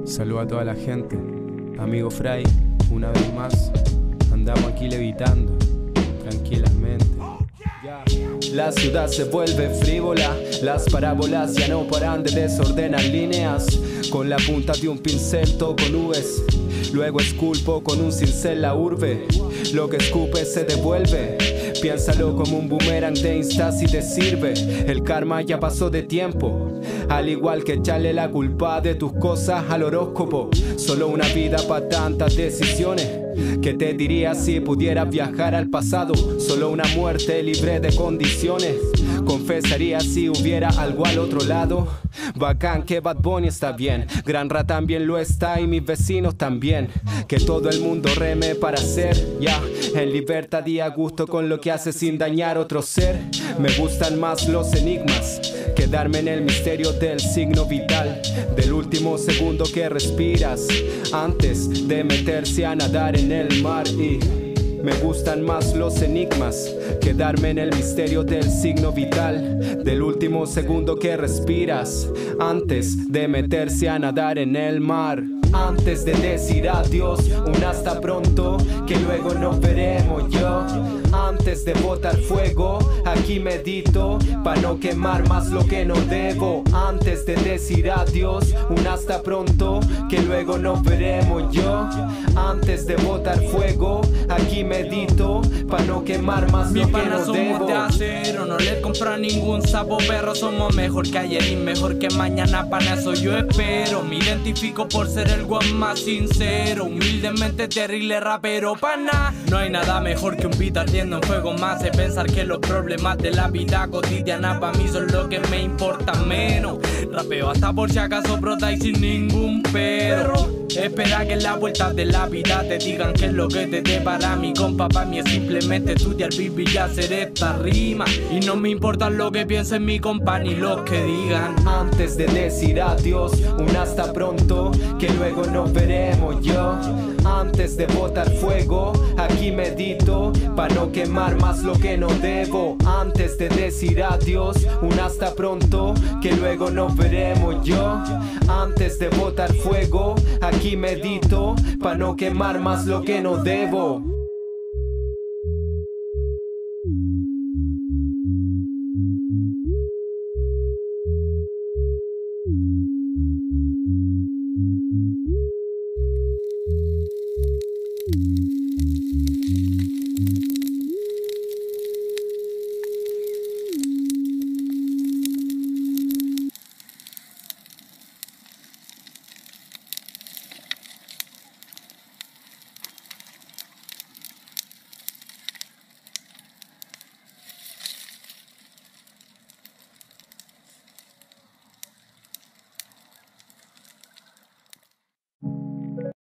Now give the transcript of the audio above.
Saludo a toda la gente. Amigo Fray, una vez más, andamos aquí levitando, tranquilamente. La ciudad se vuelve frívola, las parábolas ya no paran de desordenar líneas. Con la punta de un pincel toco nubes, luego esculpo con un cincel la urbe. Lo que escupe se devuelve, piénsalo como un boomerang de Insta si te sirve. El karma ya pasó de tiempo, al igual que echarle la culpa de tus cosas al horóscopo. Solo una vida para tantas decisiones. ¿Qué te diría si pudieras viajar al pasado? Solo una muerte libre de condiciones. Confesaría si hubiera algo al otro lado. Bacán que Bad Bunny está bien, Gran Ra también lo está y mis vecinos también. Que todo el mundo reme para ser, ya, en libertad y a gusto con lo que hace sin dañar otro ser. Me gustan más los enigmas, quedarme en el misterio del signo vital, del último segundo que respiras antes de meterse a nadar en el mar. Y me gustan más los enigmas, quedarme en el misterio del signo vital, del último segundo que respiras antes de meterse a nadar en el mar. Antes de decir adiós, un hasta pronto, que luego nos veremos yo. Antes de botar fuego, aquí medito, pa' no quemar más lo que no debo. Antes de decir adiós, un hasta pronto, que luego nos veremos yo. Antes de botar fuego, aquí medito, pa' no quemar más lo que no debo. Somos de acero, no le compro a ningún sapo perro. Somos mejor que ayer y mejor que mañana, para eso yo espero. Me identifico por ser el guan más sincero, humildemente terrible rapero, pana. No hay nada mejor que un beat ardiendo en fuego. Más de pensar que los problemas de la vida cotidiana pa' mí son lo que me importa menos. Rapeo hasta por si acaso brota y sin ningún pero. Espera que en la vuelta de la vida te digan que es lo que te depara. Mi compa, pa' mí es simplemente estudiar, vivir y hacer esta rima. Y no me importa lo que piensen mi compa ni lo que digan. Antes de decir adiós, un hasta pronto, que luego nos veremos yo. Antes de botar fuego, aquí medito, pa' no quemar más lo que no debo. Antes de decir adiós, un hasta pronto, que luego nos veremos yo. Antes de botar fuego, aquí medito, pa' no quemar más lo que no debo.